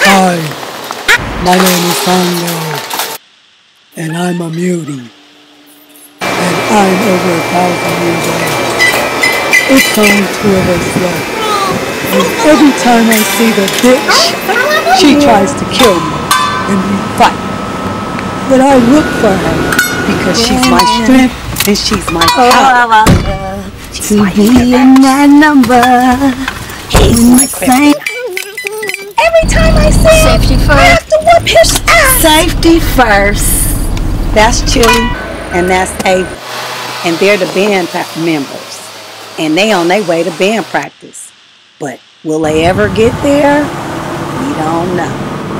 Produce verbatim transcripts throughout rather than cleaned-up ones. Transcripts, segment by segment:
Hi, my name is Hongo, and I'm a mutie, and I'm over a thousand years old. It's only two of us left, and every time I see the bitch, she tries to kill me, and we fight. But I look for her, because she's my strength, and she's my power. To be in that number, he's my same. Every time I see him, Safety first. I have to whoop his ass. Safety first. That's Chili, and that's Ava, and they're the band members, and they on their way to band practice. But will they ever get there? We don't know.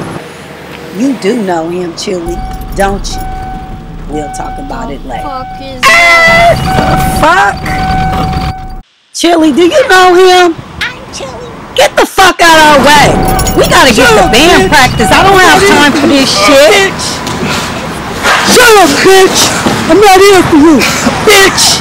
You do know him, Chili, don't you? We'll talk about it later. Fuck is Fuck! Chili, do you know him? I'm Chili. Get the fuck out of our way! We gotta get to band practice. I don't have time for this shit. Shut up, bitch! I'm not here for you, bitch!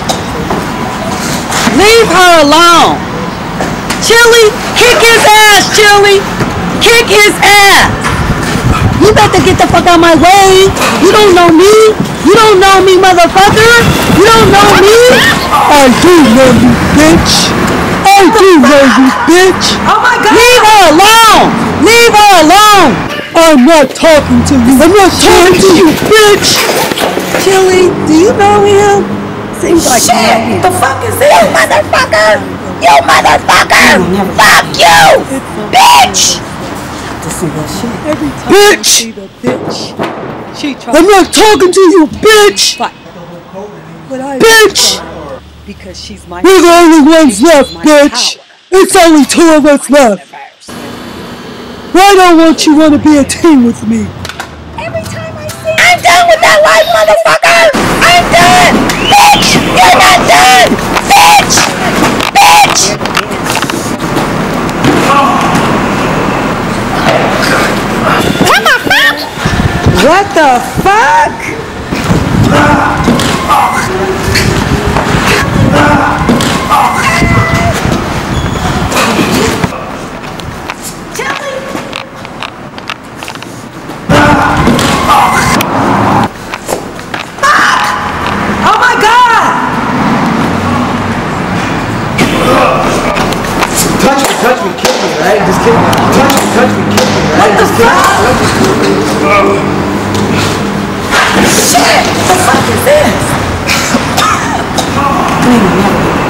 Leave her alone. Chili, kick his ass, Chili! Kick his ass! You better get the fuck out of my way! You don't know me! You don't know me, motherfucker! You don't know me! I do know you, bitch! I do know you, bitch! Oh my god! Leave her alone! Leave her alone! I'm not talking to you! I'm not talking to you, bitch! Chili, do you know him? Seems like Shit! you know him. The fuck is this? You motherfucker! You motherfucker! Fuck you! Bitch! To see that shit. Every time Bitch! I see the bitch, she tries I'm not talking to you, bitch! to fight. But I Bitch! look for her, because she's my We're the only ones left, my bitch! power. It's only two of us left! Why don't want you want to be a team with me? Every time I see I'm done with that life, motherfucker! I'm done! Bitch! You're not done! Bitch! Bitch! What the fuck? What the fuck? Oh my god! Touch me, touch me, kill me, right? Just kill me. Touch me, touch me, kill me, right? Just kill me. Shit! What the fuck is this? Clean him up.